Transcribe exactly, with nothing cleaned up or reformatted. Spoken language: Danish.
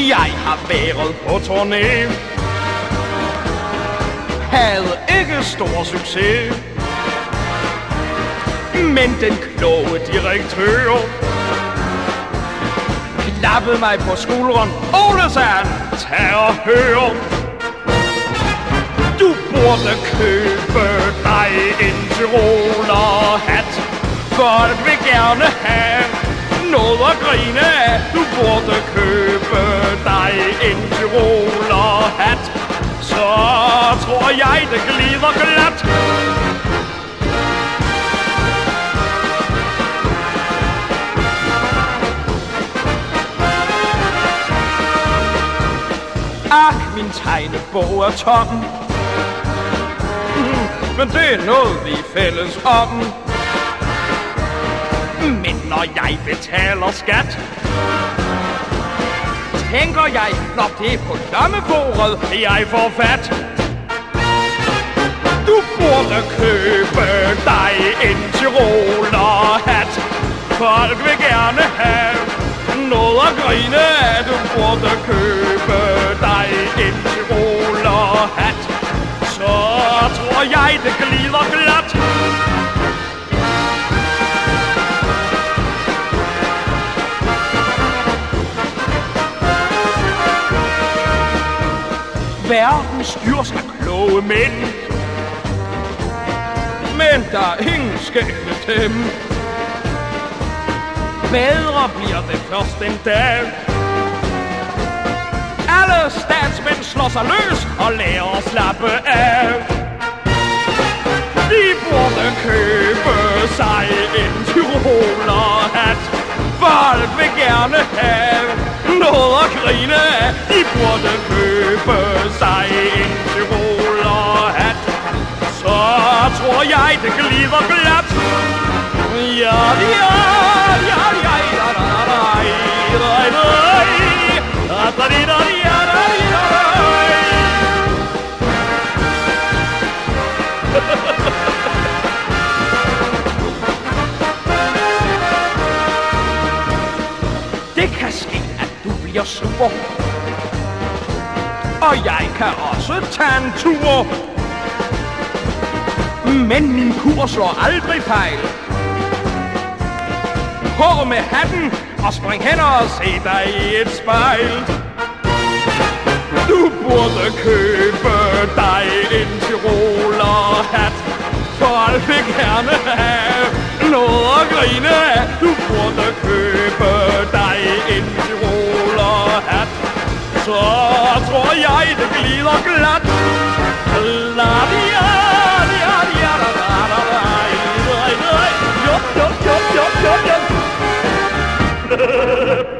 Jeg har været på turné, havde ikke stor succes, men den kloge direktør klappede mig på skulderen. Ole, sagde han, tag og hør. Du burde købe dig en tyrolerhat. Folk vil gerne have noget at grine af. Du burde købe dig en tyrolerhat. Så tror jeg, det glider glat. Ak, min tegnebog er tom. Men det er noget, vi er fælles om. Men når jeg betaler skat, tænker jeg, når det er på lommebordet, jeg får fat. Du burde købe dig en tyrolerhat. Folk vil gerne have noget at grine af. Du burde købe dig en tyrolerhat. Så tror jeg, det glider glat. Verden styres af kloge mænd, men der er ingen skæbne til dem. Bedre bliver det først en dag. Alle statsmænd slår sig løs og lærer at slappe af. De burde købe sig en tyrolerhat. Folk vil gerne have noget at grine af. De burde købe sig en tyrolerhat. Så tror jeg, det glider glat. Ja, ja, ja, ja, ja, ja, ja, ja, det kan ske, at du bliver sur, og jeg kan også tage en tur. Men min kur slår aldrig fejl. På med hatten og spring hen og se dig i et spejl. Du burde købe dig en tyrolerhat. Folk vil gerne have noget at grine af. Du burde købe dig en tyrolerhat. Så tror jeg, det glider glat. La dia, dia, dia, da, da, da, da, da, da, da, da, da, da, da, da, da, da, da, da, da,